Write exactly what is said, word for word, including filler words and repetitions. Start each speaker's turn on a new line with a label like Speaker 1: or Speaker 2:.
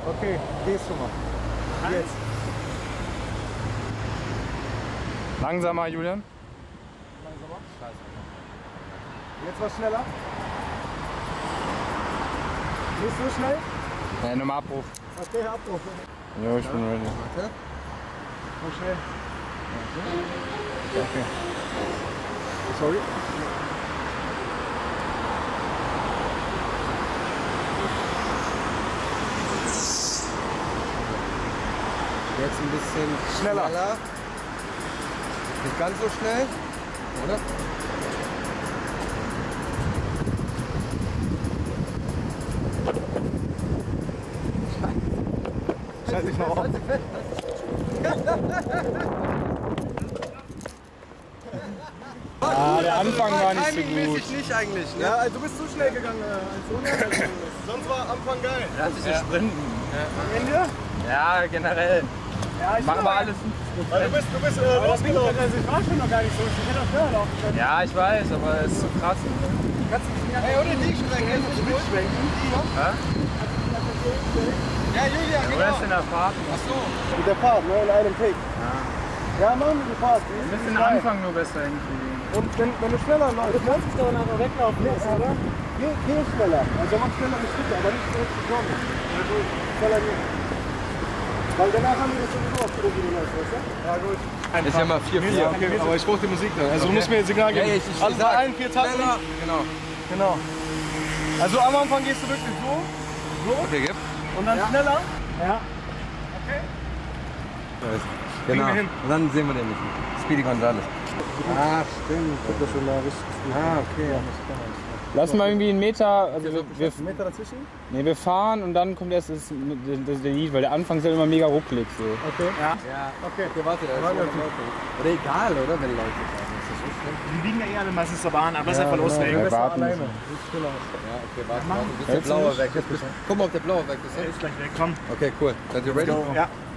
Speaker 1: Okay, gehst schon mal. Jetzt.
Speaker 2: Langsamer, Julian.
Speaker 1: Langsamer. Scheiße. Jetzt was schneller. Nicht so schnell?
Speaker 2: Ja, nochmal Abbruch.
Speaker 1: Okay, Abbruch.
Speaker 2: Jo, ich bin ready.
Speaker 1: Warte. So schnell.
Speaker 2: Okay.
Speaker 1: Sorry.
Speaker 3: Jetzt ein bisschen
Speaker 1: Schneller.
Speaker 3: schneller. Nicht ganz so schnell, oder?
Speaker 1: Schalt dich mal auf.
Speaker 2: Ah, der Anfang war nicht so gut.
Speaker 3: Timingmäßig nicht eigentlich, ne?
Speaker 1: Ja, also du bist zu schnell gegangen als ohne. Sonst war Anfang geil.
Speaker 2: Lass dich ja sprinten.
Speaker 1: Am Ende?
Speaker 2: Ja, generell.
Speaker 1: Ja, ich
Speaker 2: Machen wir alles.
Speaker 1: Weil du bist, du bist äh, losgelaufen. Also ich war schon noch gar nicht so. Ich hätte auch höher laufen können.
Speaker 2: Ja, ich weiß, aber es ist so krass.
Speaker 1: Kannst du nicht
Speaker 3: Hey, ohne die schwenken, nicht
Speaker 1: mitschwenken?
Speaker 2: Ja?
Speaker 3: Ja, Julian,
Speaker 2: Oder
Speaker 3: genau.
Speaker 2: ist in der Fahrt?
Speaker 3: Ach so.
Speaker 1: Mit der Fahrt, ne? In einem Take.
Speaker 2: Ja.
Speaker 1: Ja, machen wir die Fahrt. Die
Speaker 2: Wir
Speaker 1: ist
Speaker 2: müssen den
Speaker 1: geil.
Speaker 2: Anfang nur besser hinkriegen.
Speaker 1: Und wenn, wenn du schneller läufst, du kannst dich doch nachher weglaufen lassen, oder? Geh, geh schneller. Also mach schneller die Schritte, aber nicht direkt die Sonne. Also schneller nicht. Weil danach haben wir das sowieso auf Profi läuft, weißt du? Ja, gut.
Speaker 3: Ist ja mal vier vier.
Speaker 1: Okay, aber ich brauche die Musik dann. Also
Speaker 3: Okay.
Speaker 1: du musst mir ein Signal geben.
Speaker 3: Ja, ich, ich,
Speaker 1: also
Speaker 3: ich
Speaker 1: bei
Speaker 3: sag,
Speaker 1: allen vier Takten.
Speaker 3: schneller. Genau.
Speaker 1: Genau. Also am Anfang gehst du wirklich so. So.
Speaker 3: Okay, gib.
Speaker 1: Und dann schneller. Ja. Okay.
Speaker 3: Genau.
Speaker 1: wir hin.
Speaker 3: Und dann sehen wir den nicht. Speedy Gonzales.
Speaker 1: Ah, stimmt. Ich hab das schon mal richtig.
Speaker 3: Ah, okay.
Speaker 2: Lass mal irgendwie einen Meter. Also wir, wir,
Speaker 1: Einen Meter dazwischen?
Speaker 2: nee, wir fahren und dann kommt erst das, das, das der Lied, weil der Anfang ist ja immer mega ruckelig. So.
Speaker 1: Okay.
Speaker 3: Ja.
Speaker 1: Okay.
Speaker 3: Okay, warte, da ist
Speaker 1: Warte,
Speaker 3: noch
Speaker 1: okay.
Speaker 3: Leute. Oder egal, oder? Wenn Leute fahren. Ist das so schlimm?
Speaker 4: Die liegen ja eh alle meistens zur Bahn, aber das ist
Speaker 1: Ja,
Speaker 4: einfach
Speaker 1: genau.
Speaker 4: loslegen.
Speaker 2: Wir
Speaker 1: Besser
Speaker 2: warten
Speaker 1: alleine.
Speaker 2: müssen.
Speaker 1: Sieht still aus.
Speaker 3: Ja, okay, warte. warte. Bis der
Speaker 2: Hältst du
Speaker 3: blaue
Speaker 2: nicht?
Speaker 3: weg ist. Guck mal, ob der blaue weg ist.
Speaker 4: Der ist gleich weg, komm.
Speaker 3: Okay, cool. Seid ihr ready?
Speaker 4: Ja.